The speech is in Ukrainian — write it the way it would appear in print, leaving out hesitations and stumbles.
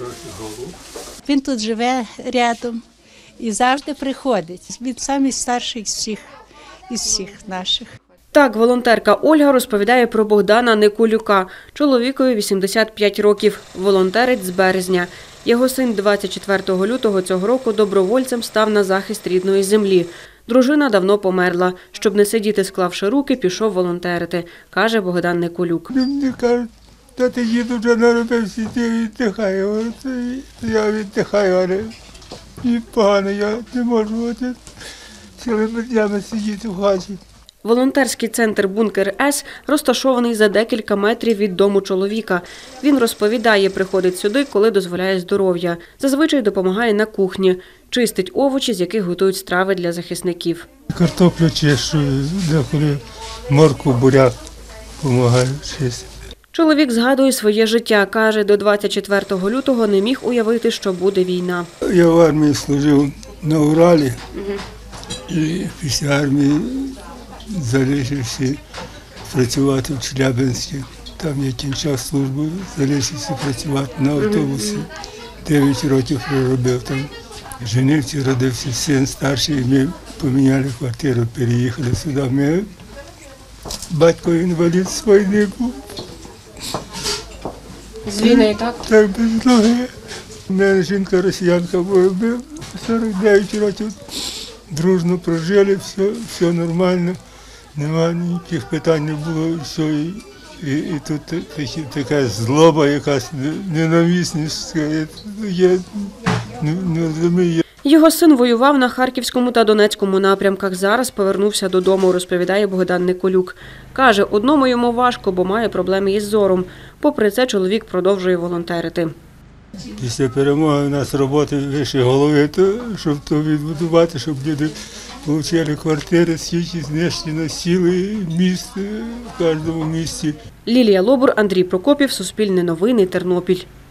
Він тут живе рядом і завжди приходить. Він самий старший із всіх наших. Так, волонтерка Ольга розповідає про Богдана Никулюка. Чоловікові 85 років, волонтерить з березня. Його син 24 лютого цього року добровольцем став на захист рідної землі. Дружина давно померла. Щоб не сидіти, склавши руки, пішов волонтерити, каже Богдан Никулюк. Мені кажуть, та ти діду вже наробився, ти віддихай. Я віддихаю, але і погано, я не можу цілими днями сидіти в хаті. Волонтерський центр «Бункер С» розташований за декілька метрів від дому чоловіка. Він розповідає, приходить сюди, коли дозволяє здоров'я. Зазвичай допомагає на кухні, чистить овочі, з яких готують страви для захисників. Картоплю чищу, деколи моркву, буряк допомагаю чистити. Чоловік згадує своє життя. Каже, до 24 лютого не міг уявити, що буде війна. Я в армії служив на Уралі і після армії залишився працювати в Челябинську. Там я кінчав службу, залишився працювати на автобусі. 9 років проробив там. Женився, родився син старший, ми поміняли квартиру, переїхали сюди. Ми батько інвалід з війни був. З війни, так? Так, без ноги. У мене жінка росіянка була, 49 років. Дружно прожили, все нормально, немає ніяких питань не було, все, і тут така злоба, якась ненависність, я не розумію. Його син воював на Харківському та Донецькому напрямках. Зараз повернувся додому, розповідає Богдан Никулюк. Каже, одному йому важко, бо має проблеми із зором. Попри це, чоловік продовжує волонтерити. Після перемоги у нас роботи вище голови, щоб то відбудувати, щоб люди отримали квартири, скільки знищено сіли міст в кожному місті. Лілія Лобур, Андрій Прокопів, Суспільне новини, Тернопіль.